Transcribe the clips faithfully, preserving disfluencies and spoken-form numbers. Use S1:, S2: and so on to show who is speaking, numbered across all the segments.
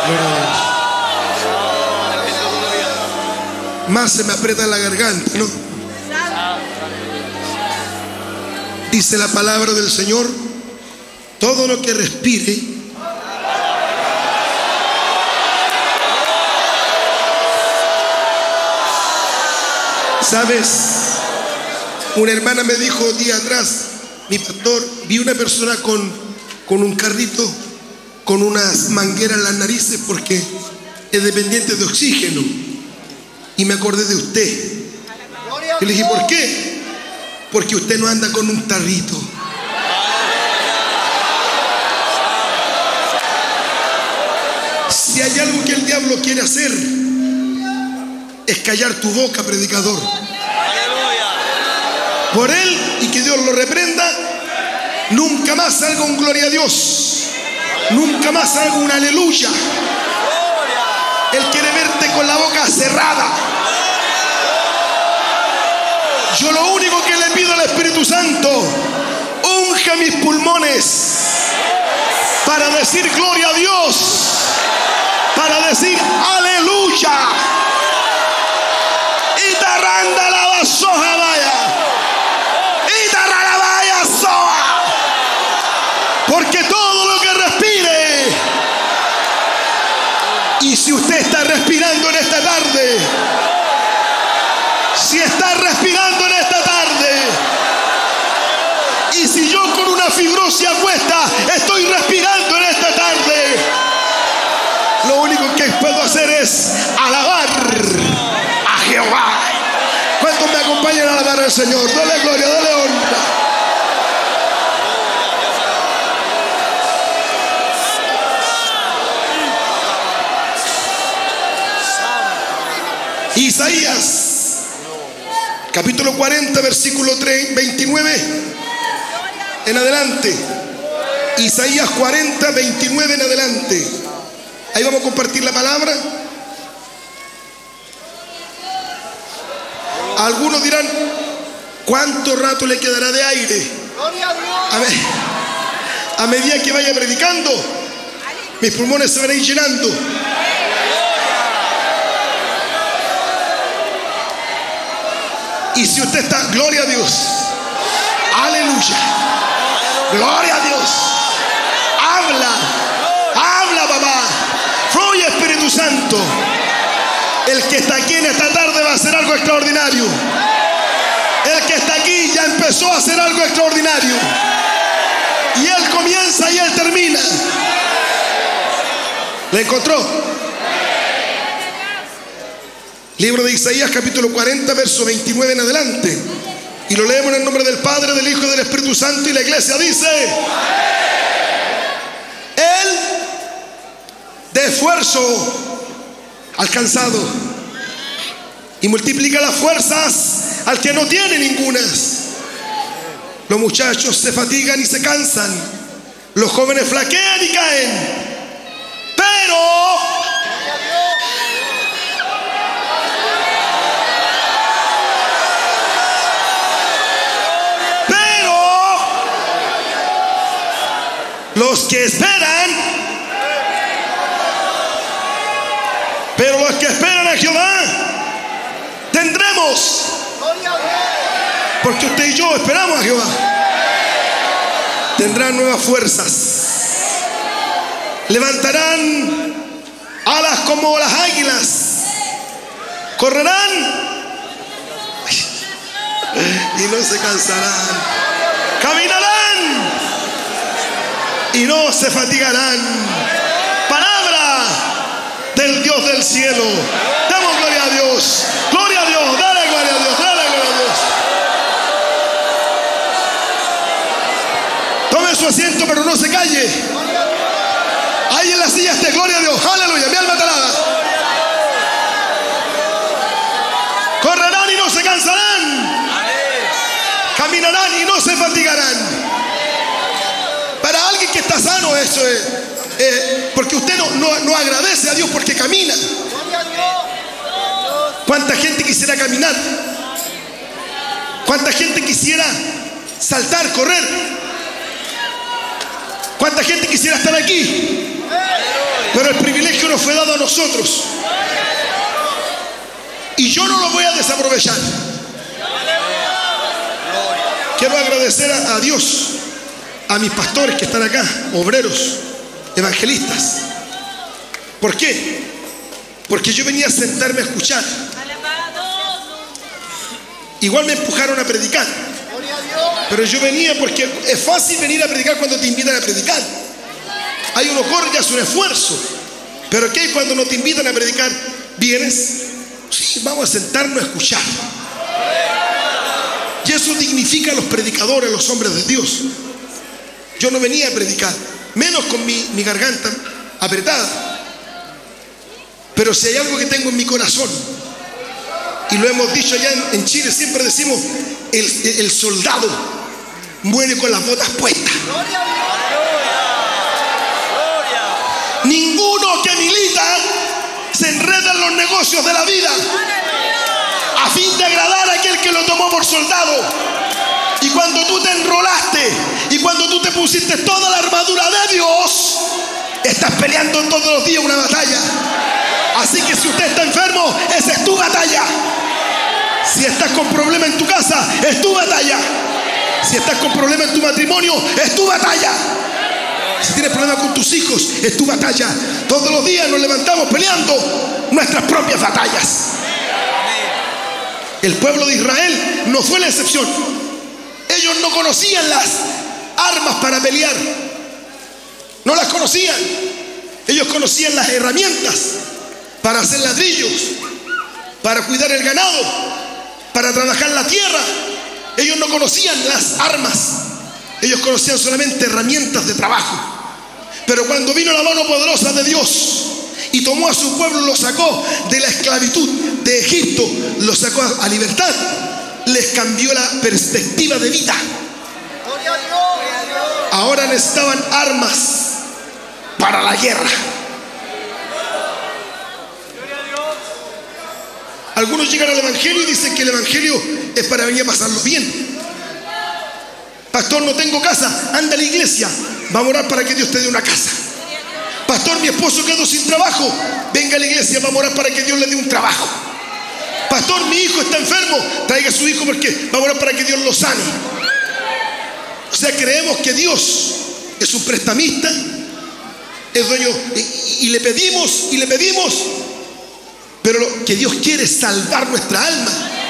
S1: Más se me aprieta la garganta, ¿no? Dice la palabra del Señor: todo lo que respire ¿sabes? Una hermana me dijo día atrás: mi pastor, vi una persona con, con un carrito, con unas mangueras en las narices porque es dependiente de oxígeno. Y me acordé de usted. Y le dije: ¿por qué? Porque usted no anda con un tarrito. Si hay algo que el diablo quiere hacer, es callar tu boca, predicador. Por él, y que Dios lo reprenda, nunca más salga un gloria a Dios, nunca más salga un aleluya. Él quiere verte con la boca cerrada. Yo lo único que le pido al Espíritu Santo: unja mis pulmones para decir gloria a Dios, para decir aleluya. Y taranda la vasoja vaya, y taranda vaya soa, porque todo lo que respire. Y si usted está respirando en esta tarde, si está respirando en esta tarde, y si yo con una fibrosis cuesta estoy respirando en esta tarde, lo único que puedo hacer es alabar a Jehová. ¿Cuántos me acompañan a alabar al Señor? Dale gloria, dale honra. Isaías capítulo cuarenta, versículo veintinueve en adelante. Isaías cuarenta, veintinueve en adelante. Ahí vamos a compartir la palabra. Algunos dirán: ¿cuánto rato le quedará de aire? A, ver, a medida que vaya predicando, mis pulmones se van a ir llenando. Y si usted está, gloria a Dios, aleluya, gloria a Dios, habla, habla, papá, fluye Espíritu Santo. El que está aquí en esta tarde va a hacer algo extraordinario. El que está aquí ya empezó a hacer algo extraordinario, y él comienza y él termina. ¿Le encontró? Libro de Isaías capítulo cuarenta, verso veintinueve en adelante. Y lo leemos en el nombre del Padre, del Hijo y del Espíritu Santo. Y la iglesia dice: Él de esfuerzo alcanzado y multiplica las fuerzas al que no tiene ningunas. Los muchachos se fatigan y se cansan, los jóvenes flaquean y caen, pero los que esperan, pero los que esperan a Jehová tendremos, porque usted y yo esperamos a Jehová, tendrán nuevas fuerzas, levantarán alas como las águilas, correrán y no se cansarán, caminarán y no se fatigarán. Palabra del Dios del cielo. Damos gloria a Dios. Gloria a Dios. Dale gloria a Dios. Dale gloria a Dios. Tome su asiento, pero no se calle. Ahí en la silla esté. Gloria a Dios. Aleluya. Mi alma te alaba. Correrán y no se cansarán. Caminarán y no se fatigarán. Para alguien que está sano, eso es eh, porque usted no, no, no agradece a Dios porque camina. ¿Cuánta gente quisiera caminar? ¿Cuánta gente quisiera saltar, correr? ¿Cuánta gente quisiera estar aquí? Pero el privilegio nos fue dado a nosotros. Y yo no lo voy a desaprovechar. Quiero agradecer a, a Dios, a mis pastores que están acá, obreros, evangelistas. ¿Por qué? Porque yo venía a sentarme a escuchar. Igual me empujaron a predicar, pero yo venía porque es fácil venir a predicar cuando te invitan a predicar. Hay uno corre y hace un esfuerzo. Pero ¿qué? Cuando no te invitan a predicar, ¿vienes? Sí, vamos a sentarnos a escuchar. Y eso dignifica a los predicadores, a los hombres de Dios. Yo no venía a predicar, menos con mi, mi garganta apretada. Pero si hay algo que tengo en mi corazón, y lo hemos dicho allá en, en Chile, siempre decimos, el, el soldado muere con las botas puestas. Ninguno que milita se enreda en los negocios de la vida a fin de agradar a aquel que lo tomó por soldado. Y cuando tú te enrolaste y cuando tú te pusiste toda la armadura de Dios, estás peleando todos los días una batalla. Así que si usted está enfermo, esa es tu batalla. Si estás con problemas en tu casa, es tu batalla. Si estás con problemas en tu matrimonio, es tu batalla. Si tienes problemas con tus hijos, es tu batalla. Todos los días nos levantamos peleando nuestras propias batallas. El pueblo de Israel no fue la excepción. Ellos no conocían las armas para pelear. No las conocían. Ellos conocían las herramientas para hacer ladrillos, para cuidar el ganado, para trabajar la tierra. Ellos no conocían las armas. Ellos conocían solamente herramientas de trabajo. Pero cuando vino la mano poderosa de Dios y tomó a su pueblo, lo sacó de la esclavitud de Egipto, lo sacó a libertad, les cambió la perspectiva de vida. Ahora necesitaban armas para la guerra. Algunos llegan al evangelio y dicen que el evangelio es para venir a pasarlo bien. Pastor, no tengo casa, anda a la iglesia, vamos a orar para que Dios te dé una casa. Pastor, mi esposo quedó sin trabajo, venga a la iglesia, vamos a orar para que Dios le dé un trabajo. Pastor, mi hijo está enfermo, traiga a su hijo porque vamos a orar para que Dios lo sane. O sea, creemos que Dios es un prestamista, es dueño, y, y le pedimos y le pedimos, pero lo que Dios quiere es salvar nuestra alma.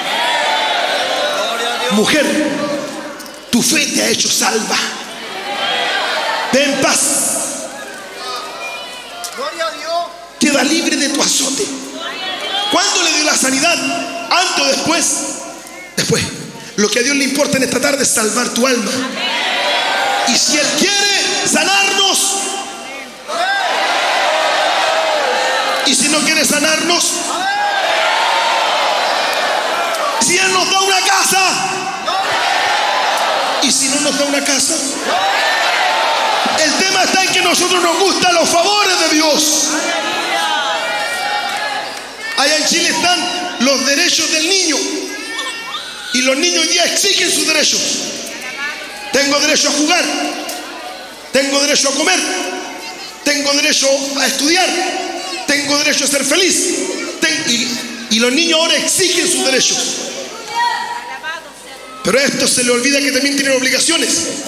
S1: Mujer, tu fe te ha hecho salva. Ve en paz. Queda libre de tu azote. ¿Cuándo le dio la sanidad? ¿Antes o después? Después. Lo que a Dios le importa en esta tarde es salvar tu alma. Y si Él quiere sanarnos, y si no quiere sanarnos, si Él nos da una casa, y si no nos da una casa, el tema está en que a nosotros nos gustan los favores de Dios. Allá en Chile están los derechos del niño, y los niños hoy día exigen sus derechos. Tengo derecho a jugar, tengo derecho a comer, tengo derecho a estudiar, tengo derecho a ser feliz. Ten, y, y los niños ahora exigen sus derechos. Pero a esto se le olvida que también tienen obligaciones.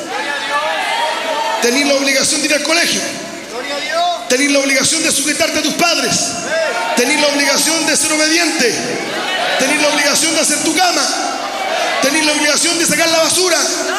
S1: Tenés la obligación de ir al colegio, tenés la obligación de sujetarte a tus padres, tenés la obligación de ser obediente, tenés la obligación de hacer tu cama, tenés la obligación de sacar la basura.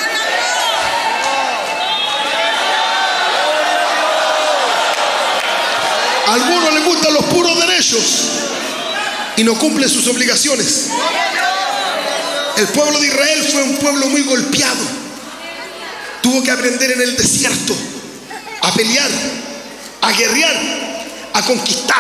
S1: A algunos les gustan los puros derechos y no cumplen sus obligaciones. El pueblo de Israel fue un pueblo muy golpeado. Tuvo que aprender en el desierto a pelear, a guerrear, a conquistar.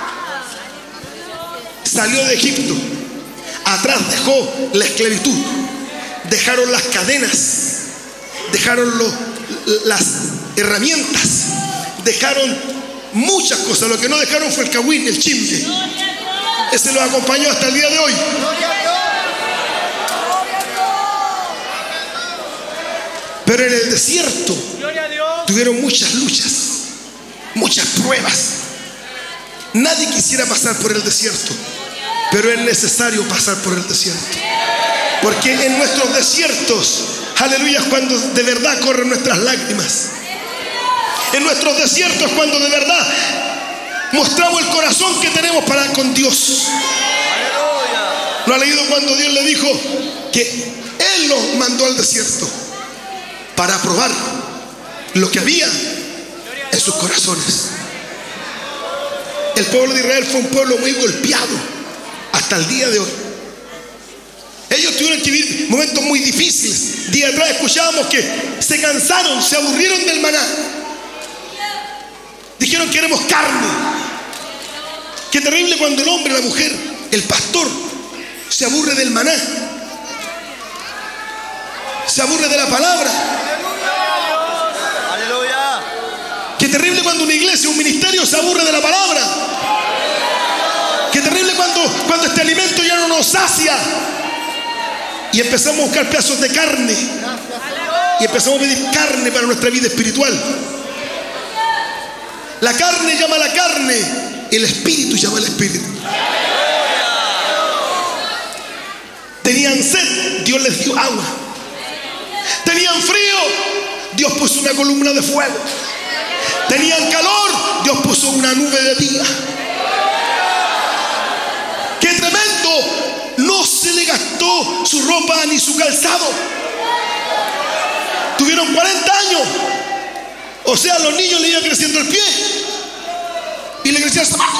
S1: Salió de Egipto, atrás dejó la esclavitud, dejaron las cadenas, dejaron lo, las herramientas, dejaron muchas cosas. Lo que no dejaron fue el cagüín, el chimbe. Ese los acompañó hasta el día de hoy. Pero en el desierto tuvieron muchas luchas, muchas pruebas. Nadie quisiera pasar por el desierto, pero es necesario pasar por el desierto. Porque en nuestros desiertos, aleluya, es cuando de verdad corren nuestras lágrimas. En nuestros desiertos es cuando de verdad mostramos el corazón que tenemos para con Dios. ¿No ha leído cuando Dios le dijo que Él nos mandó al desierto para probar lo que había en sus corazones? El pueblo de Israel fue un pueblo muy golpeado hasta el día de hoy. Ellos tuvieron que vivir momentos muy difíciles. Día atrás escuchábamos que se cansaron, se aburrieron del maná. Dijeron: queremos carne. Qué terrible cuando el hombre, la mujer, el pastor se aburre del maná, se aburre de la palabra.
S2: Aleluya.
S1: Qué terrible cuando una iglesia, un ministerio se aburre de la palabra. Qué terrible cuando, cuando este alimento ya no nos sacia y empezamos a buscar pedazos de carne y empezamos a pedir carne para nuestra vida espiritual. La carne llama a la carne, el espíritu llama al espíritu. Tenían sed, Dios les dio agua. Tenían frío, Dios puso una columna de fuego. Tenían calor, Dios puso una nube de día. ¡Qué tremendo! No se le gastó su ropa ni su calzado. Tuvieron cuarenta años. O sea, a los niños le iba creciendo el pie y le crecía el zapato.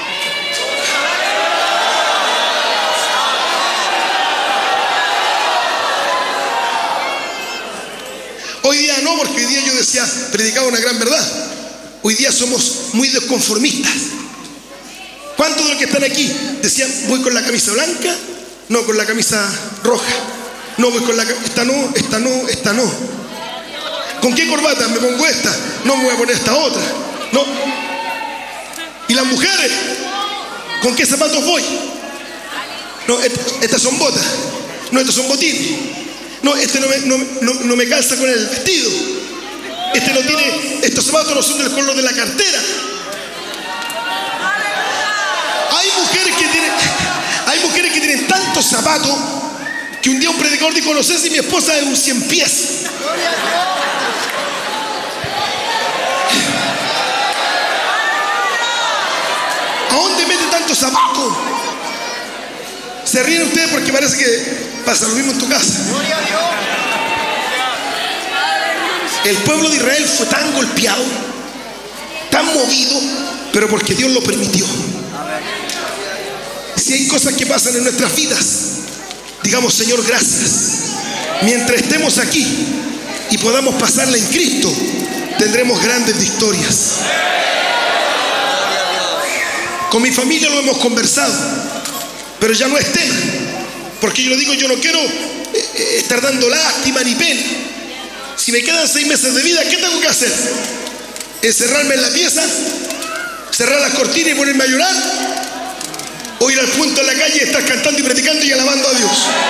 S1: Hoy día no, porque hoy día yo decía, predicaba una gran verdad. Hoy día somos muy desconformistas. ¿Cuántos de los que están aquí decían: voy con la camisa blanca? No, con la camisa roja. No, voy con la camisa, esta no, esta no, esta no. ¿Con qué corbata? Me pongo esta. No, me voy a poner esta otra. No. ¿Y las mujeres? ¿Con qué zapatos voy? No, estas, estas son botas. No, estos son botines. No, este no me, no, no, no me calza con el vestido. Este no tiene, estos zapatos no son del color de la cartera. Hay mujeres que tienen, hay mujeres que tienen tantos zapatos que un día un predicador dijo: no sé si mi esposa es un cien pies. ¿A dónde mete tantos zapatos? Se ríen ustedes porque parece que pasa lo mismo en tu casa. El pueblo de Israel fue tan golpeado, tan movido, pero porque Dios lo permitió. Si hay cosas que pasan en nuestras vidas, digamos: Señor, gracias. Mientras estemos aquí y podamos pasarla en Cristo, tendremos grandes victorias. Con mi familia lo hemos conversado, pero ya no es tema, porque yo le digo: yo no quiero eh, estar dando lástima ni pena. Si me quedan seis meses de vida, ¿qué tengo que hacer? ¿Encerrarme en la pieza? ¿Cerrar las cortinas y ponerme a llorar? ¿O ir al punto en la calle y estar cantando y predicando y alabando a Dios?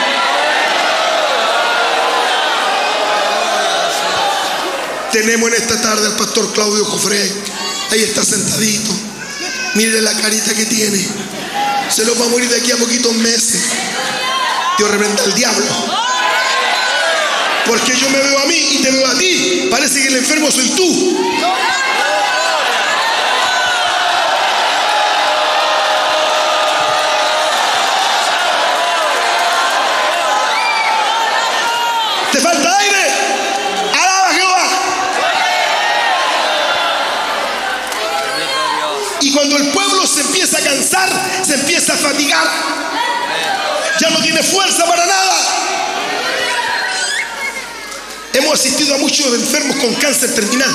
S1: Tenemos en esta tarde al pastor Claudio Jofré. Ahí está sentadito. Mire la carita que tiene. Se lo va a morir de aquí a poquitos meses. Dios reprenda al diablo. Porque yo me veo a mí y te veo a ti. Parece que el enfermo soy tú. ¿Te falta aire? ¡Alaba a Jehová! Y cuando el pueblo se empieza a cansar, se empieza a fatigar, ya no tiene fuerza para nada. Hemos asistido a muchos enfermos con cáncer terminal.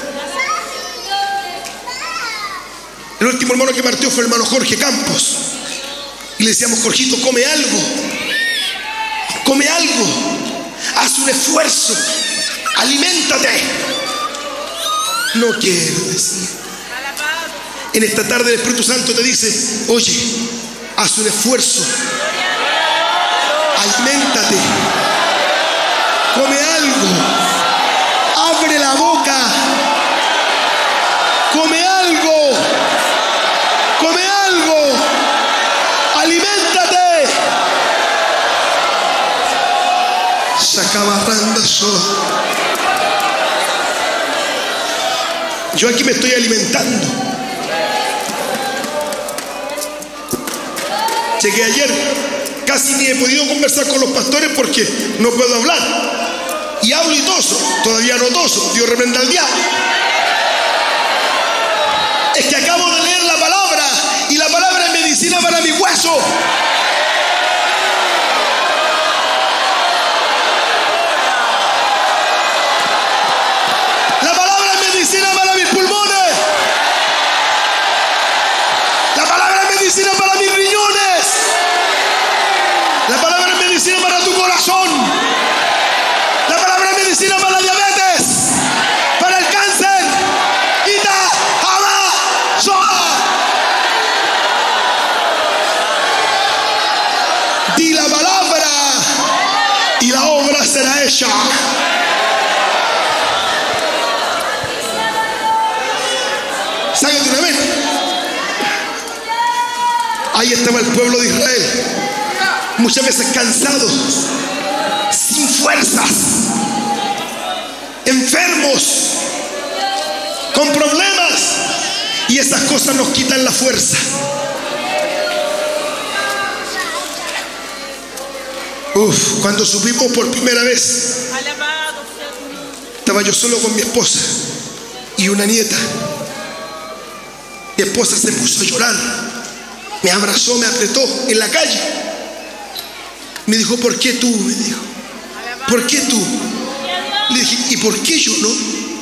S1: El último hermano que partió fue el hermano Jorge Campos. Y le decíamos: Jorgito, come algo. Come algo. Haz un esfuerzo. Aliméntate. No quiero decir. En esta tarde el Espíritu Santo te dice: oye, haz un esfuerzo. Aliméntate. Come algo. Abre la boca. Come algo. pasó? Yo aquí me estoy alimentando. Llegué ayer, casi ni he podido conversar con los pastores porque no puedo hablar. Y hablo y toso, todavía no toso, Dios reprenda al diablo. Es que acabo de leer la palabra y la palabra es medicina para mi hueso. La palabra es medicina para mis pulmones. La palabra es medicina para mis riñones. La palabra es medicina para tu corazón. La palabra es medicina para la diabetes, para el cáncer. Ita, Haba, Soa. Di la palabra y la obra será hecha. Sácate una vez. Ahí estaba el pueblo de Israel, muchas veces cansados, sin fuerzas, enfermos, con problemas, y esas cosas nos quitan la fuerza. Uf, cuando supimos por primera vez, estaba yo solo con mi esposa y una nieta. Mi esposa se puso a llorar, me abrazó, me apretó en la calle. Me dijo, ¿por qué tú? Me dijo, ¿por qué tú? Le dije, ¿y por qué yo no?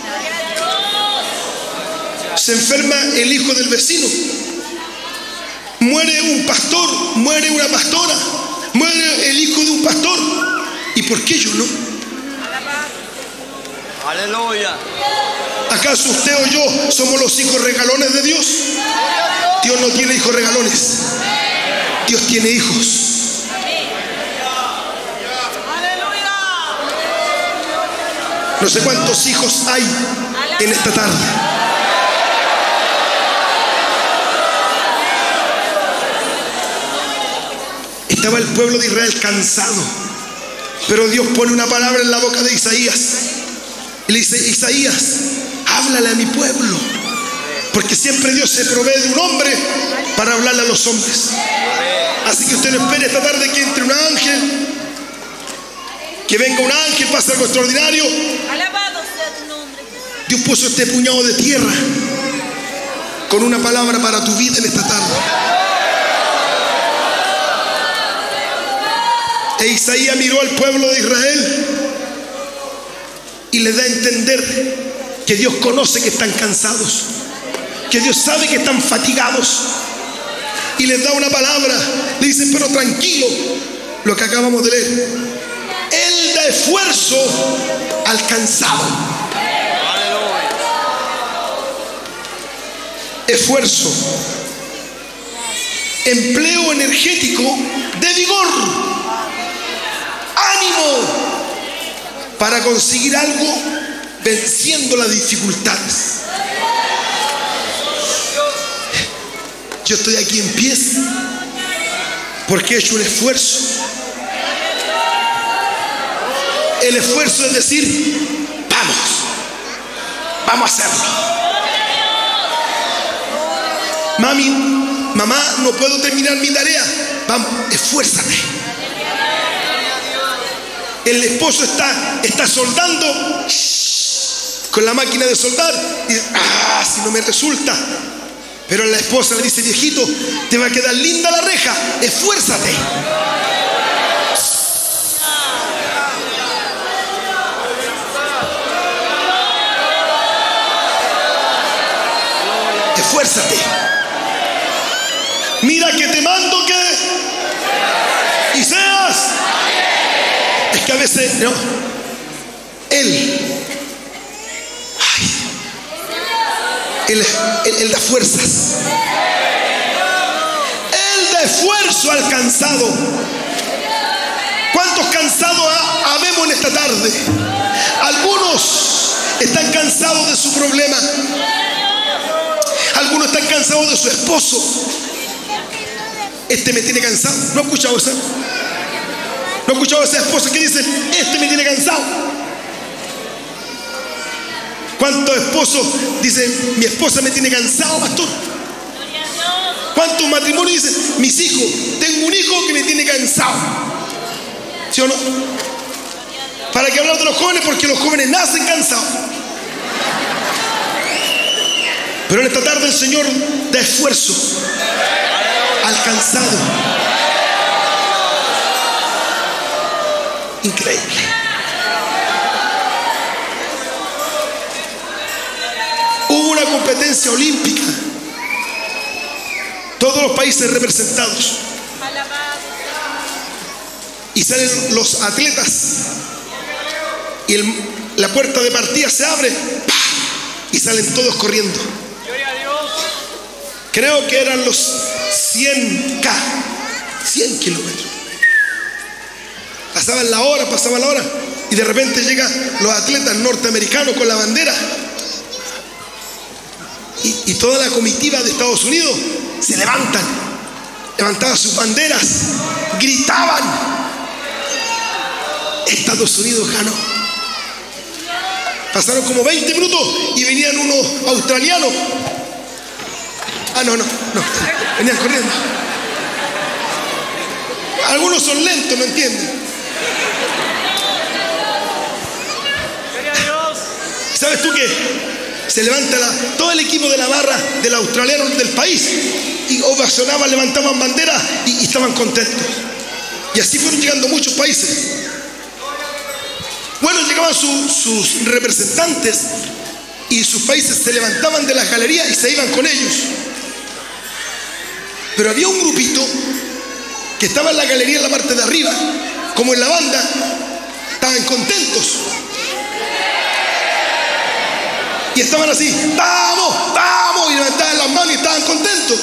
S1: Se enferma el hijo del vecino, muere un pastor, muere una pastora, muere el hijo de un pastor, ¿y por qué yo no?
S2: Aleluya.
S1: ¿Acaso usted o yo somos los hijos regalones de Dios? Dios no tiene hijos regalones, Dios tiene hijos. No sé cuántos hijos hay en esta tarde. Estaba el pueblo de Israel cansado, pero Dios pone una palabra en la boca de Isaías y le dice, Isaías, háblale a mi pueblo, porque siempre Dios se provee de un hombre para hablarle a los hombres. Así que usted no espere esta tarde que entre un ángel, que venga un ángel, pase algo extraordinario.
S3: Alabado sea tu nombre.
S1: Dios puso este puñado de tierra con una palabra para tu vida en esta tarde. E Isaías miró al pueblo de Israel y le da a entender que Dios conoce que están cansados, que Dios sabe que están fatigados, y les da una palabra. Le dice, pero tranquilo, lo que acabamos de leer, Él da esfuerzo al cansado. Esfuerzo, empleo energético de vigor, ánimo para conseguir algo venciendo las dificultades. Yo estoy aquí en pie porque he hecho un esfuerzo. El esfuerzo es decir, vamos, vamos a hacerlo. Mami, mamá, no puedo terminar mi tarea. Vamos, esfuérzate. El esposo está, está soldando con la máquina de soldar y dice, ah, si no me resulta. Pero la esposa le dice, viejito, te va a quedar linda la reja, esfuérzate. Esfuérzate. Mira que te mando que y seas. Es que a veces no. Él, ay, él, él, él da fuerzas. Él da esfuerzo al cansado. ¿Cuántos cansados ha, habemos en esta tarde? Algunos están cansados de su problema. Algunos están cansados de su esposo. Este me tiene cansado. ¿No ha escuchado eso? ¿No ha escuchado a esa esposa que dice, este me tiene cansado? ¿Cuántos esposos dicen, mi esposa me tiene cansado, pastor? ¿Cuántos matrimonios dicen, mis hijos, tengo un hijo que me tiene cansado? ¿Sí o no? ¿Para qué hablar de los jóvenes? Porque los jóvenes nacen cansados. Pero en esta tarde el Señor da esfuerzo al cansado. Increíble. Hubo una competencia olímpica. Todos los países representados. Y salen los atletas. Y el, la puerta de partida se abre. ¡Pah! Y salen todos corriendo. Creo que eran los cien K. cien kilómetros. Pasaban la hora, pasaban la hora. Y de repente llegan los atletas norteamericanos con la bandera. Y, y toda la comitiva de Estados Unidos se levantan, levantaban sus banderas, gritaban. Estados Unidos ganó. Pasaron como veinte minutos y venían unos australianos. Ah, no, no, no, venían corriendo. Algunos son lentos, no entienden. ¿Sabes tú qué? Se levanta la, todo el equipo de la barra del australiano del país y ovacionaban, levantaban banderas y, y estaban contentos. Y así fueron llegando muchos países. Bueno, llegaban su, sus representantes y sus países se levantaban de las galerías y se iban con ellos. Pero había un grupito que estaba en la galería en la parte de arriba, como en la banda, estaban contentos. Y estaban así, ¡vamos! ¡Vamos! Y levantaban las manos y estaban contentos.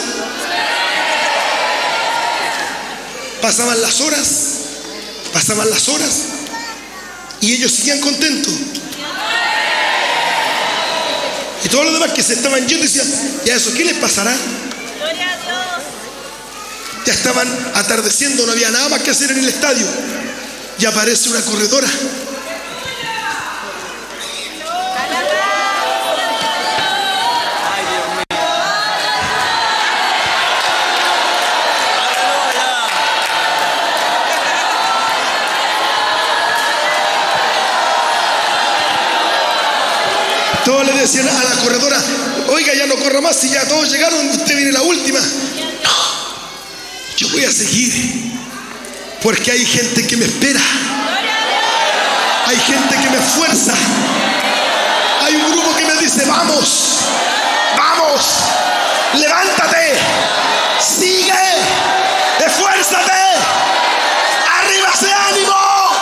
S1: Pasaban las horas, pasaban las horas, y ellos seguían contentos. Y todos los demás que se estaban yendo decían, ¿ya eso qué les pasará?
S3: Gloria a Dios.
S1: Ya estaban atardeciendo, no había nada más que hacer en el estadio. Y aparece una corredora. Todos le decían a la corredora, oiga, ya no corra más, si ya todos llegaron, usted viene la última. No, yo voy a seguir, porque hay gente que me espera, hay gente que me esfuerza, hay un grupo que me dice, vamos, vamos, levántate, sigue, esfuérzate, arriba ese ánimo.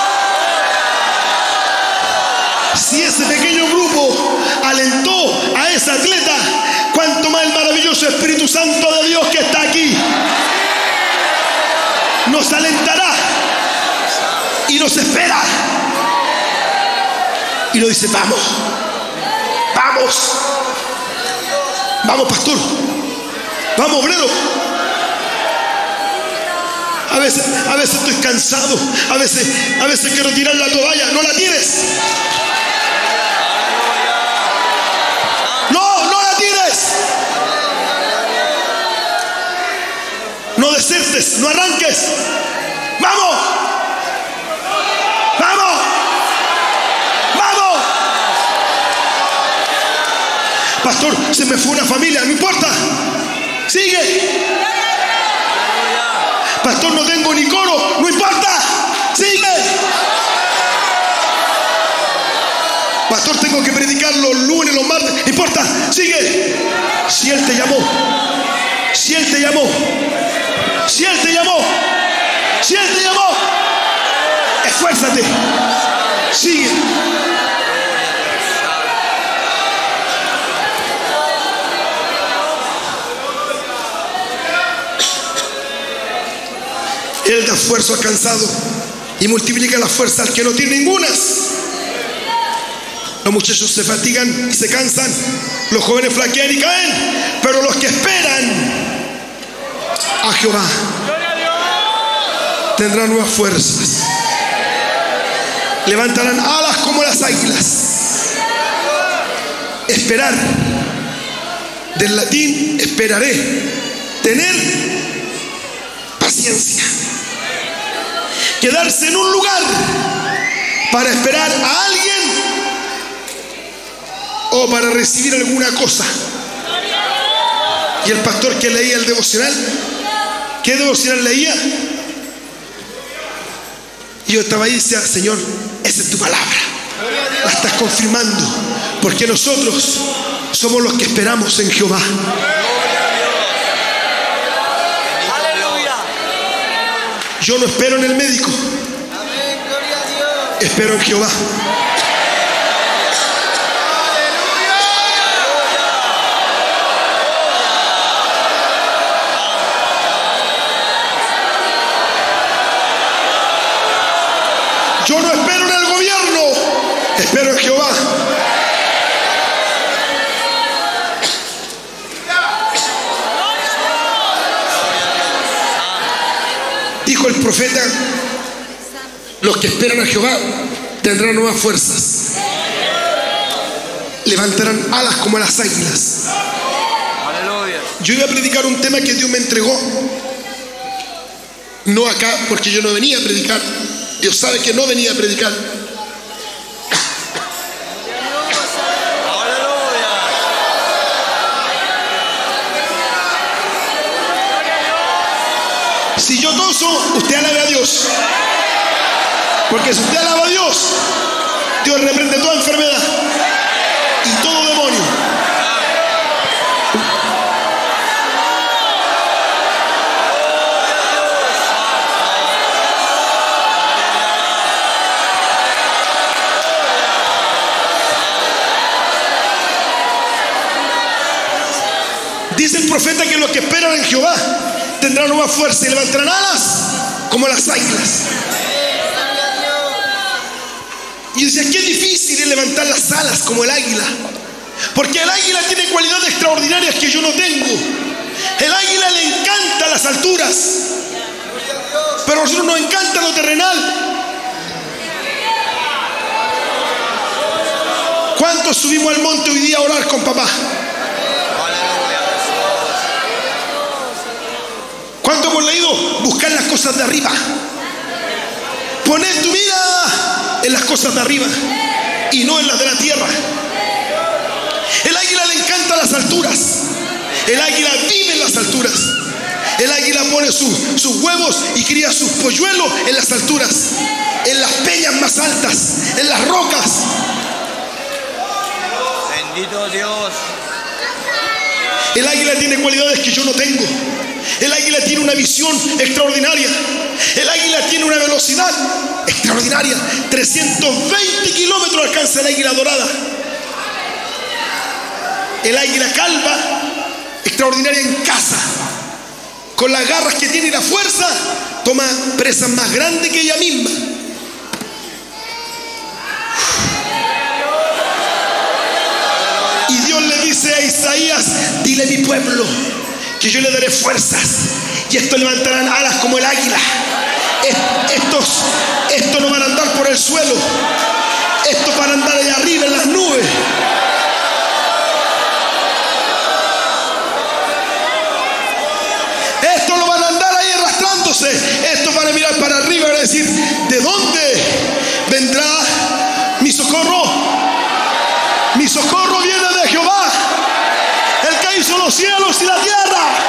S1: Si ese pequeño grupo alentó a esa atleta, cuanto más el maravilloso Espíritu Santo de Dios que está aquí nos alentará y nos espera y nos dice, vamos, vamos, vamos, pastor, vamos, obrero. A veces, a veces estoy cansado, a veces, a veces quiero tirar la toalla. No la tires. No desertes, no arranques. ¡Vamos! ¡Vamos! ¡Vamos! Pastor, se me fue una familia, no importa. Sigue. Pastor, no tengo ni coro, no importa. Sigue. Pastor, tengo que predicar los lunes, los martes, no importa. Sigue. Si Él te llamó, si Él te llamó, si Él te llamó, si Él te llamó, esfuérzate, sigue. Él da esfuerzo al cansado y multiplica la fuerza al que no tiene ningunas. Los muchachos se fatigan y se cansan, los jóvenes flaquean y caen, pero los que esperan a Jehová tendrán nuevas fuerzas, levantarán alas como las águilas, esperar, del latín esperaré, tener paciencia. Quedarse en un lugar para esperar a alguien o para recibir alguna cosa. Y el pastor que leía el devocional, ¿qué devocional leía? Y yo estaba ahí y decía, Señor, esa es tu palabra, la estás confirmando, porque nosotros somos los que esperamos en Jehová. Yo no espero en el médico, espero en Jehová. Yo no espero en el gobierno, espero en Jehová. Dijo el profeta, los que esperan a Jehová tendrán nuevas fuerzas, levantarán alas como las águilas. Yo iba a predicar un tema que Dios me entregó, no acá porque yo no venía a predicar. Dios sabe que no venía a predicar. Si yo toso, usted alabe a Dios. Porque si usted alaba a Dios, Dios reprende toda enfermedad y todo demonio. Dice el profeta que los que esperan en Jehová tendrán nueva fuerza y levantarán alas como las águilas. Y decía, qué difícil es levantar las alas como el águila, porque el águila tiene cualidades extraordinarias que yo no tengo. El águila le encanta las alturas, pero a nosotros nos encanta lo terrenal. ¿Cuántos subimos al monte hoy día a orar con papá? ¿Cuánto hemos leído? Buscar las cosas de arriba. Poner tu mirada en las cosas de arriba y no en las de la tierra. El águila le encanta las alturas. El águila vive en las alturas. El águila pone su, sus huevos y cría sus polluelos en las alturas, en las peñas más altas, en las rocas.
S2: Bendito Dios.
S1: El águila tiene cualidades que yo no tengo. El águila tiene una visión extraordinaria. El águila tiene una velocidad extraordinaria. trescientos veinte kilómetros alcanza el águila dorada. El águila calva, extraordinaria en caza. Con las garras que tiene y la fuerza, toma presas más grandes que ella misma. Y Dios le dice a Isaías, dile a mi pueblo que yo le daré fuerzas y estos levantarán alas como el águila. Estos, estos no van a andar por el suelo, estos van a andar allá arriba en las nubes. Estos no van a andar ahí arrastrándose, estos van a mirar para arriba y van a decir, ¿de dónde vendrá mi socorro? Mi socorro viene de Jehová, el que hizo los cielos y la tierra.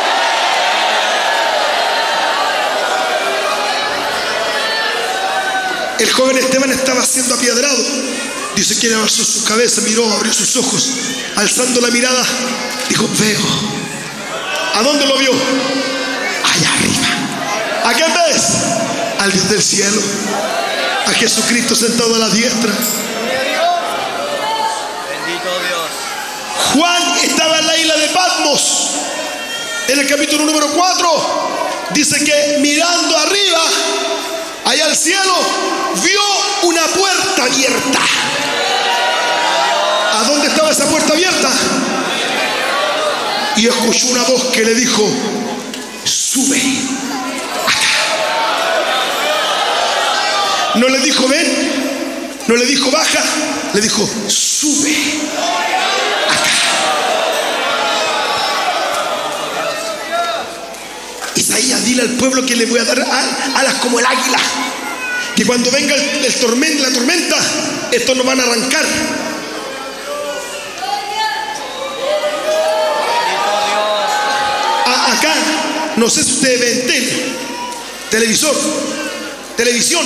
S1: El joven Esteban estaba siendo apiedrado. Dice que alzó su cabeza, miró, abrió sus ojos, alzando la mirada, dijo, veo. ¿A dónde lo vio? Allá arriba. ¿A quién ves? Al Dios del cielo, a Jesucristo sentado a la diestra. Juan estaba en la isla de Patmos. En el capítulo número cuatro dice que mirando arriba, allá al cielo, vio una puerta abierta. ¿A dónde estaba esa puerta abierta? Y escuchó una voz que le dijo, sube acá. No le dijo ven, no le dijo baja, le dijo sube acá. Isaías, dile al pueblo que le voy a dar alas como el águila, que cuando venga el, el tormenta, la tormenta, estos no van a arrancar. A, acá, no sé si ustedes ven tele, televisor, televisión.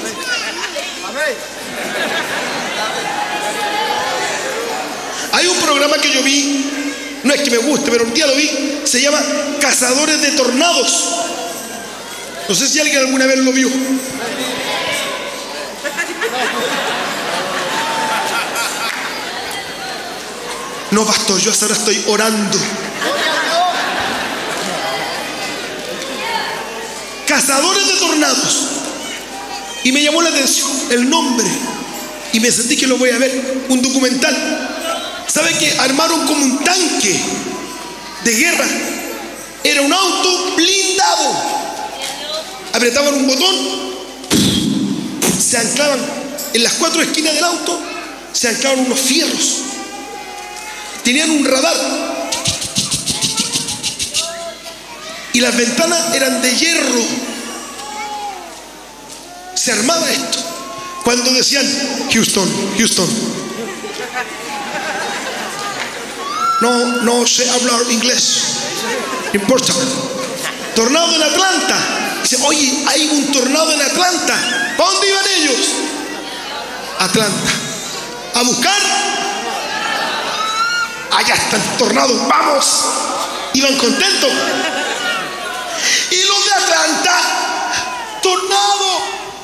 S1: Hay un programa que yo vi, no es que me guste, pero un día lo vi, se llama Cazadores de Tornados. No sé si alguien alguna vez lo vio. No, pastor, yo hasta ahora estoy orando. Cazadores de Tornados. Y me llamó la atención el nombre. Y me sentí que lo voy a ver. Un documental. ¿Sabe que armaron como un tanque de guerra? Era un auto blindado. Apretaban un botón, se anclaban en las cuatro esquinas del auto, se anclaban unos fierros. Tenían un radar. Y las ventanas eran de hierro. Se armaba esto. Cuando decían, Houston, Houston. No, no sé hablar inglés. No importa. Tornado en Atlanta. Dice, oye, hay un tornado en Atlanta. ¿Para dónde iban ellos? Atlanta. A buscar. Allá está el tornado, vamos. Iban contentos. Y los de Atlanta, tornado.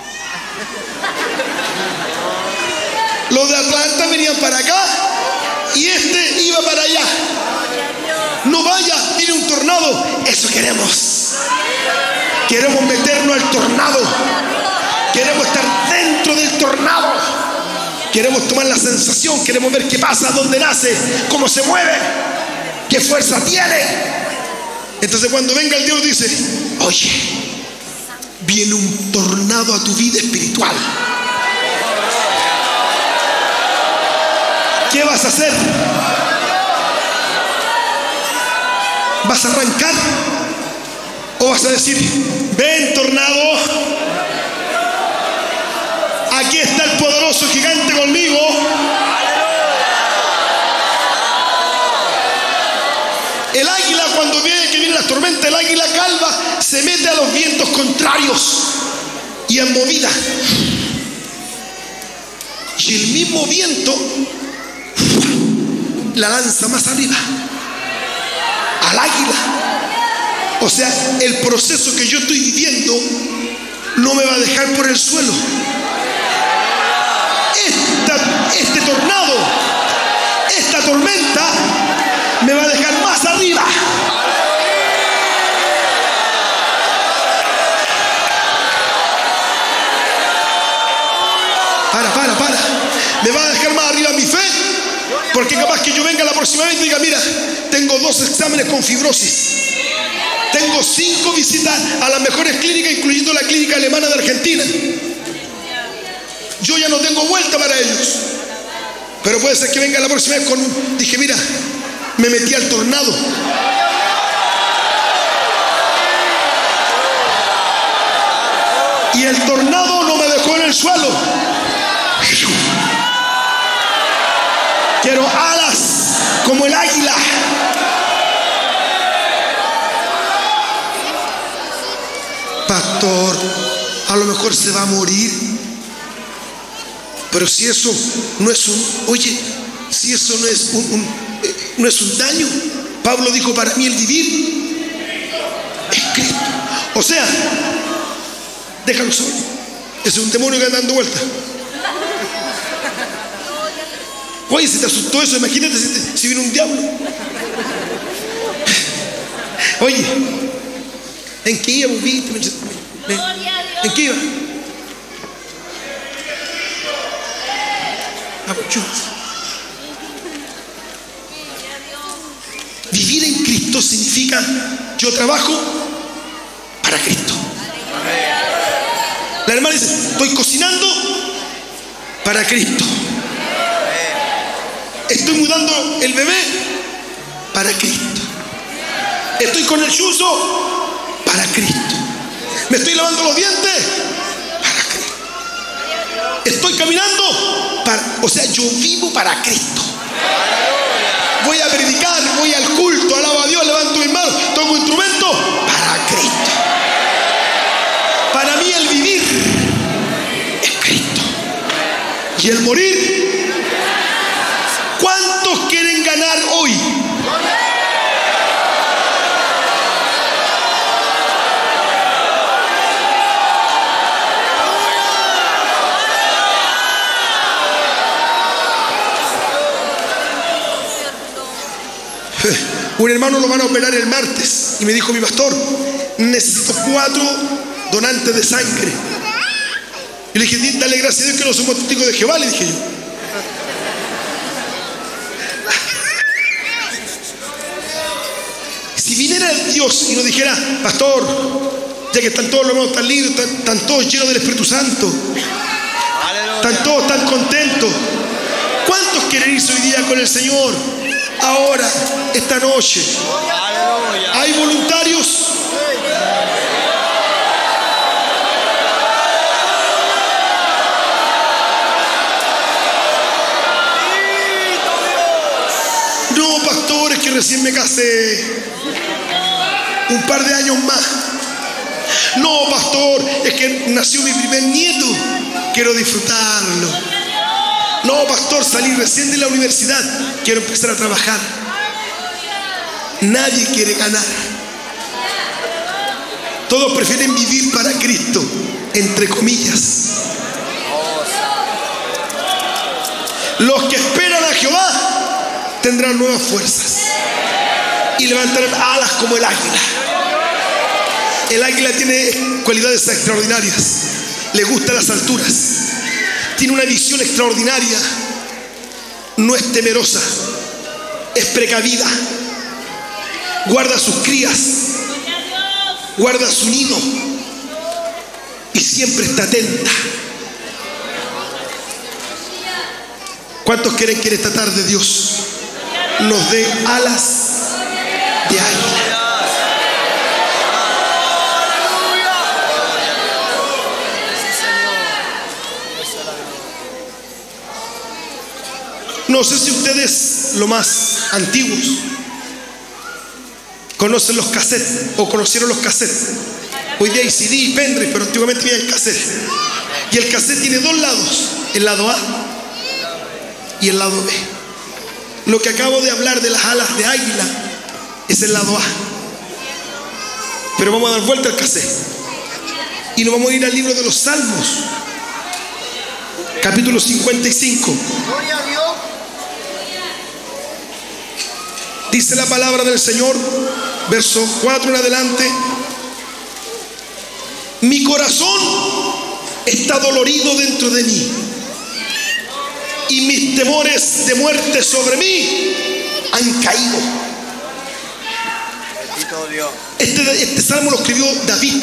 S1: Los de Atlanta venían para acá y este iba para allá. No vaya, viene un tornado. Eso queremos. Queremos meternos al tornado. Queremos estar dentro del tornado. Queremos tomar la sensación. Queremos ver qué pasa, dónde nace, cómo se mueve, qué fuerza tiene. Entonces cuando venga el Dios dice, oye, viene un tornado a tu vida espiritual. ¿Qué vas a hacer? ¿Vas a arrancar? ¿O vas a decir, ven tornado, aquí está el poderoso gigante conmigo? El águila, cuando viene que vienen las tormentas, el águila calva se mete a los vientos contrarios y en movida. Y el mismo viento la lanza más arriba al águila. O sea, el proceso que yo estoy viviendo no me va a dejar por el suelo. Esta, este tornado, esta tormenta me va a dejar más arriba. Para, para, para. Me va a dejar más arriba mi fe. Porque capaz que yo venga la próxima vez y diga, mira, tengo dos exámenes con fibrosis. Tengo cinco visitas a las mejores clínicas, incluyendo la clínica alemana de Argentina. Yo ya no tengo vuelta para ellos. Pero puede ser que venga la próxima vez con un... Dije, mira, me metí al tornado. Y el tornado no me dejó en el suelo. Quiero alas como el águila. Pastor, a lo mejor se va a morir. Pero si eso no es un, oye, si eso no es un, un eh, no es un daño. Pablo dijo, para mí el vivir es Cristo. O sea, déjalo solo. Ese es un demonio que anda dando vuelta. Oye, si te asustó eso, imagínate si, te, si viene un diablo. Oye, ¿en qué iba? ¿En qué iba? Vivir en Cristo significa yo trabajo para Cristo. La hermana dice, estoy cocinando para Cristo. Estoy mudando el bebé para Cristo. Estoy con el chuzo para para Cristo. ¿Me estoy lavando los dientes? Para Cristo. Estoy caminando para, o sea, yo vivo para Cristo. Voy a predicar, voy al culto, alabo a Dios, levanto mis manos, toco instrumento para Cristo. Para mí el vivir es Cristo. Y el morir, ¿cuántos quieren ganar hoy? Un hermano lo van a operar el martes y me dijo: mi pastor, necesito cuatro donantes de sangre. Y le dije: dale gracias a Dios que no somos testigos de Jehová, le dije yo. Si viniera Dios y nos dijera: pastor, ya que están todos los hermanos tan lindos, están, están todos llenos del Espíritu Santo, están todos tan contentos, ¿cuántos quieren irse hoy día con el Señor? Ahora, esta noche, ¿hay voluntarios? No, pastores, que recién me casé, un par de años más. No, pastor, es que nació mi primer nieto, quiero disfrutarlo. No, pastor, salí recién de la universidad, quiero empezar a trabajar. Nadie quiere ganar. Todos prefieren vivir para Cristo, entre comillas. Los que esperan a Jehová tendrán nuevas fuerzas y levantarán alas como el águila. El águila tiene cualidades extraordinarias, le gustan las alturas, tiene una visión extraordinaria, no es temerosa, es precavida, guarda sus crías, guarda su nido y siempre está atenta. ¿Cuántos quieren que en esta tarde Dios nos dé alas de águila? No sé si ustedes, los más antiguos, conocen los cassettes o conocieron los cassettes. Hoy día hay C D y pendrive, pero antiguamente había el cassette. Y el cassette tiene dos lados, el lado A y el lado B. Lo que acabo de hablar de las alas de águila es el lado A. Pero vamos a dar vuelta al cassette y nos vamos a ir al libro de los Salmos, capítulo cincuenta y cinco.
S2: Gloria a Dios.
S1: Dice la palabra del Señor, verso cuatro en adelante: mi corazón está dolorido dentro de mí, y mis temores de muerte sobre mí han caído.
S2: Bendito Dios.
S1: Este, este salmo lo escribió David.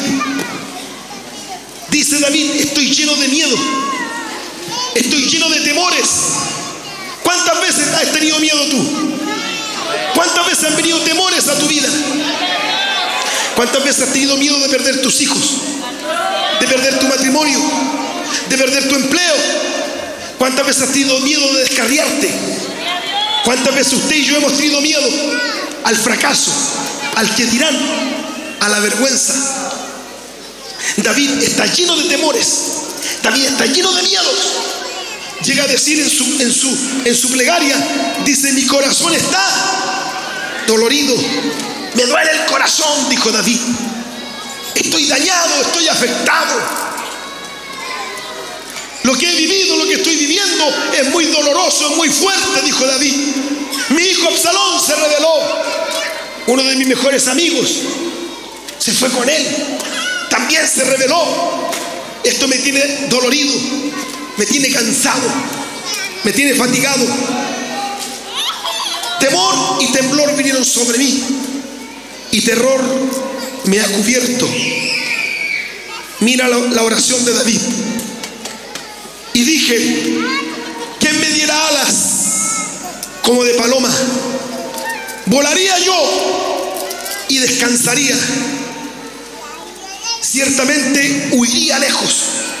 S1: Dice David: estoy lleno de miedo, estoy lleno de temores. ¿Cuántas veces has tenido miedo tú? ¿Cuántas veces han venido temores a tu vida? ¿Cuántas veces has tenido miedo de perder tus hijos, de perder tu matrimonio, de perder tu empleo? ¿Cuántas veces has tenido miedo de descarriarte? ¿Cuántas veces usted y yo hemos tenido miedo al fracaso, al que dirán, a la vergüenza? David está lleno de temores, David está lleno de miedos. Llega a decir en su, en su, en su plegaria, dice: mi corazón está dolorido, me duele el corazón, dijo David. Estoy dañado, estoy afectado. Lo que he vivido, lo que estoy viviendo es muy doloroso, es muy fuerte, dijo David. Mi hijo Absalón se rebeló, uno de mis mejores amigos, se fue con él, también se rebeló. Esto me tiene dolorido, me tiene cansado, me tiene fatigado. Temor y temblor vinieron sobre mí, y terror me ha cubierto. Mira la, la oración de David. Y dije: ¿quién me diera alas como de paloma? Volaría yo y descansaría. ciertamente huiría lejos.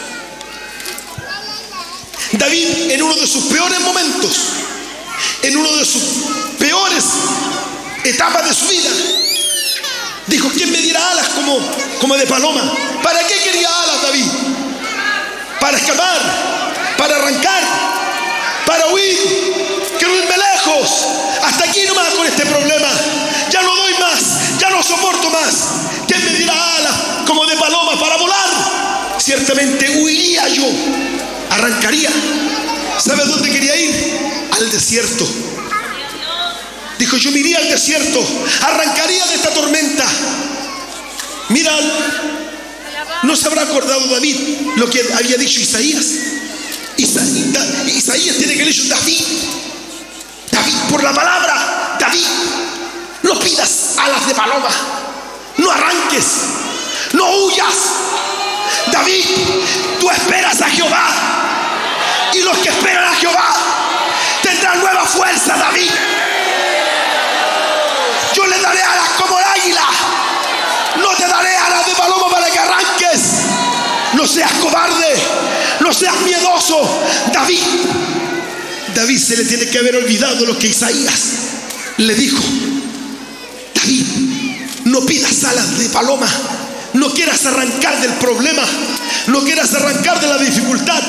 S1: David, en uno de sus peores momentos, en uno de sus peores etapas de su vida, dijo: ¿quién me diera alas como, como de paloma? ¿Para qué quería alas David? Para escapar, para arrancar, para huir. Quiero irme lejos. Hasta aquí nomás con este problema. Ya no doy más, ya no soporto más. ¿Quién me diera alas como de paloma para volar? Ciertamente huiría yo, arrancaría. ¿Sabes dónde quería ir? Al desierto. Dijo: yo me iría al desierto, arrancaría de esta tormenta. Mira, ¿no se habrá acordado David lo que había dicho Isaías? Isaías, Isaías tiene que leer David. David, por la palabra, David, no pidas alas de paloma, no arranques, no huyas. David, tú esperas a Jehová, y los que esperan a Jehová tendrán nueva fuerza. David, yo le daré alas como el águila, no te daré alas de paloma para que arranques. No seas cobarde, no seas miedoso. David, David se le tiene que haber olvidado lo que Isaías le dijo. David, no pidas alas de paloma, no quieras arrancar del problema, no quieras arrancar de la dificultad.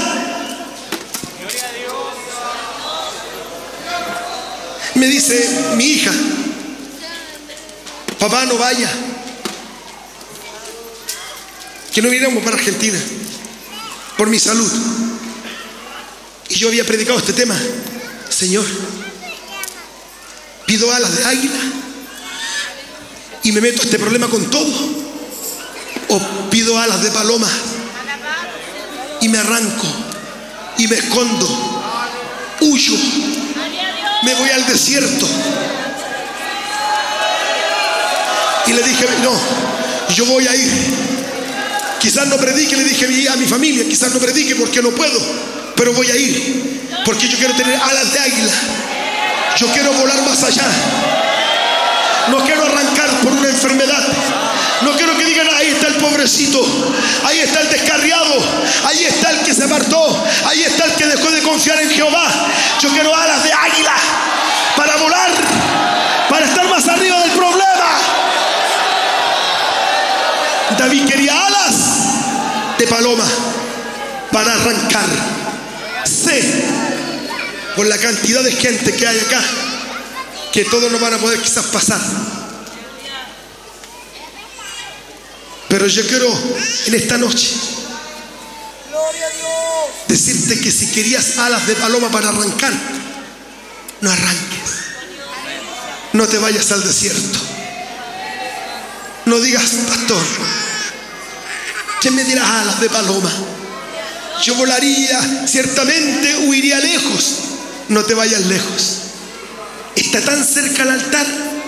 S1: Me dice mi hija: papá, no vaya, que no viniéramos para Argentina por mi salud. Y yo había predicado este tema: Señor, pido alas de águila y me meto a este problema con todo, o pido alas de paloma y me arranco y me escondo, huyo, me voy al desierto. Y le dije: no, yo voy a ir. Quizás no predique, le dije a mi familia, quizás no predique porque no puedo, pero voy a ir, porque yo quiero tener alas de águila. Yo quiero volar más allá. No quiero arrancar por una enfermedad. No quiero que digan: ahí está el pobrecito, ahí está el descarriado, ahí está el que se apartó, ahí está el que dejó de confiar en Jehová. Yo quiero alas de águila para volar, para estar más arriba del problema. David quería alas de paloma para arrancar. Sé, por la cantidad de gente que hay acá, que todos no van a poder quizás pasar, pero yo quiero en esta noche decirte que si querías alas de paloma para arrancar, no arranques, no te vayas al desierto. No digas: pastor, ¿quién me dirá alas de paloma? Yo volaría, ciertamente huiría lejos. No te vayas lejos. Está tan cerca el altar.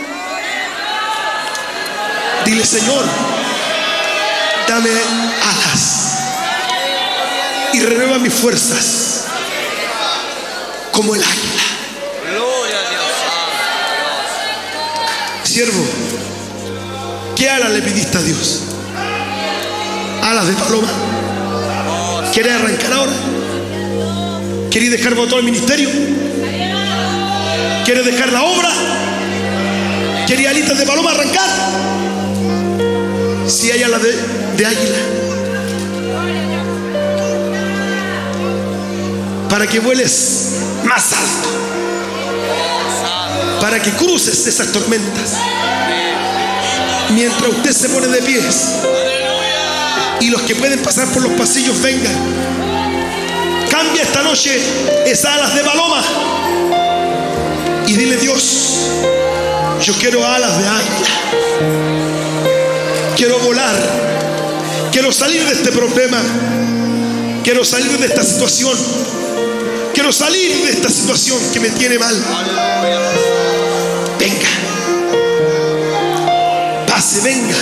S1: Dile: Señor, dame alas y renueva mis fuerzas como el águila.
S2: Gloria a Dios.
S1: Siervo, ¿qué alas le pidiste a Dios? ¿Alas de paloma? ¿Quieres arrancar ahora? ¿Quieres dejar todo el ministerio? ¿Quieres dejar la obra? ¿Quieres alitas de paloma arrancar? Si hay alas de, de águila, para que vueles más alto, para que cruces esas tormentas. Mientras usted se pone de pies y los que pueden pasar por los pasillos vengan, cambia esta noche esas alas de paloma y dile: Dios, yo quiero alas de águila, quiero volar, quiero salir de este problema, quiero salir de esta situación, quiero salir de esta situación que me tiene mal. Venga, pase, venga.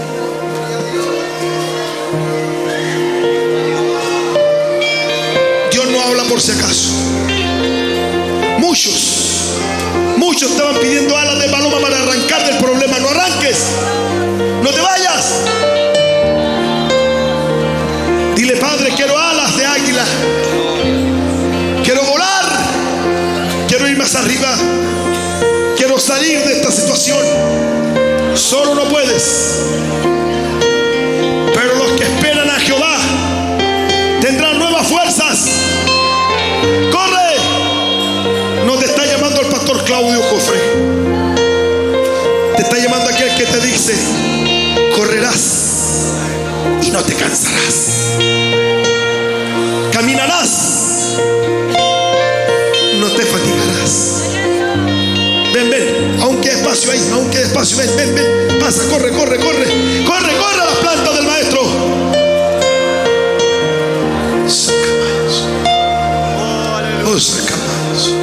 S1: Dios no habla por si acaso. Muchos, muchos estaban pidiendo alas de paloma para arrancar del problema. No arranques, no te vayas. salir de esta situación. Solo no puedes. Pero los que esperan a Jehová tendrán nuevas fuerzas. ¡Corre! No te está llamando el pastor Claudio Jofre. Te está llamando aquel que te dice: correrás y no te cansarás. Caminarás, no te fatigarás. Ven, ven, aunque despacio ahí, aunque despacio, ven, ven, ven. Pasa, corre, corre, corre. Corre, corre a las plantas del maestro. Oh, sacamos.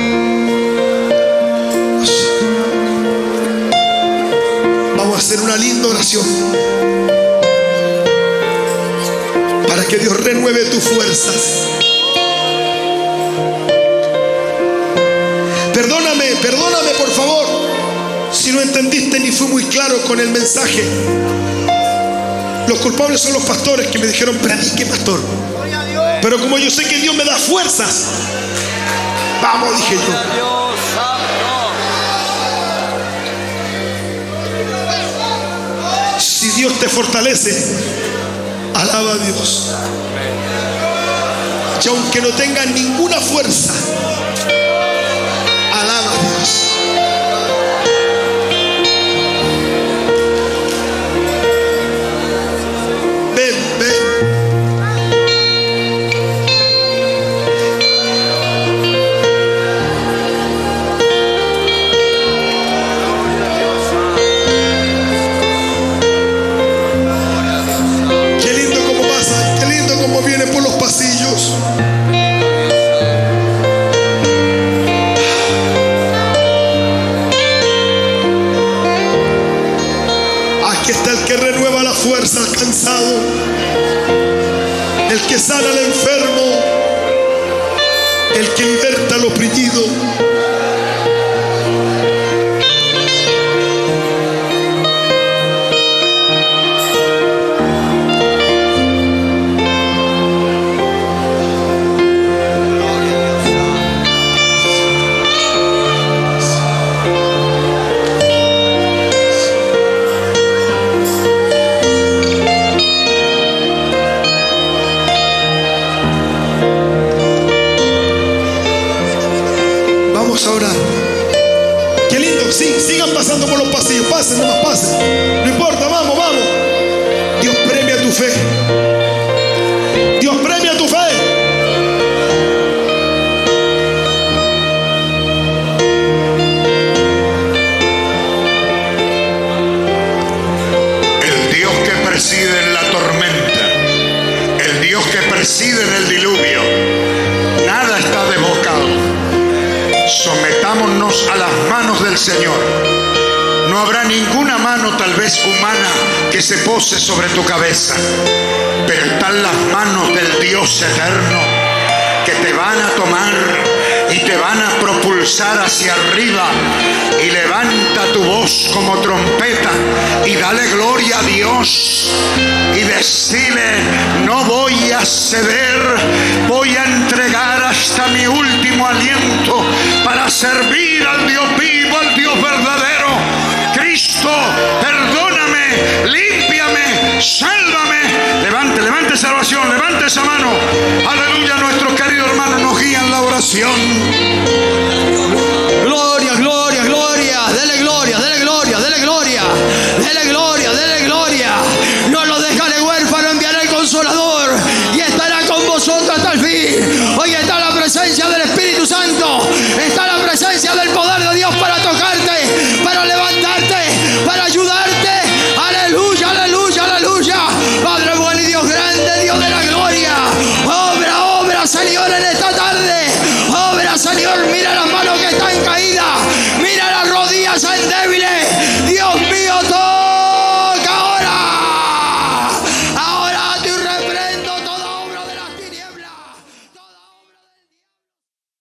S1: Vamos a hacer una linda oración para que Dios renueve tus fuerzas. Perdóname, perdóname por favor si no entendiste ni fui muy claro con el mensaje. Los culpables son los pastores que me dijeron: predique, pastor. Pero como yo sé que Dios me da fuerzas, vamos, dije yo. Si Dios te fortalece, alaba a Dios. Y aunque no tengas ninguna fuerza, alaba a Dios. Ven, ven. Qué lindo como pasa, qué lindo como viene por los pasillos. El que renueva la fuerza al cansado, el que sana al enfermo, el que liberta al oprimido. Vamos a orar. Qué lindo, sí, sigan pasando por los pasillos, pasen, nomás pasen. No importa, vamos, vamos. Dios premia tu fe. Dios premia tu fe.
S4: El Dios que preside en la tormenta, el Dios que preside en el diluvio, nada está desbocado. Sometámonos a las manos del Señor. No habrá ninguna mano, tal vez humana, que se pose sobre tu cabeza, pero están las manos del Dios eterno que te van a tomar y te van a propulsar hacia arriba. Y levanta tu voz como trompeta y dale gloria a Dios y decile: no voy a ceder, voy a entregar hasta mi último aliento para servir al Dios vivo, al Dios verdadero. Cristo, perdóname, límpiame, sálvame. Levante, levante esa oración, levante esa mano. Aleluya, nuestros queridos hermanos nos guían la oración.
S5: Gloria, gloria, gloria. Dele gloria, dele gloria, dele gloria. Dele gloria, dele gloria. No lo dejaré huérfano, enviaré el Consolador y estará con vosotros hasta el fin. Hoy está la presencia del Espíritu Santo. Está la presencia del poder de Dios para tocarte, para levantarte, para ayudarte. Aleluya, aleluya, aleluya. Padre bueno y Dios grande, Dios de la gloria. Obra, obra, Señor, en esta tarde. Obra, Señor, mira las manos que están caídas. Mira las rodillas débiles.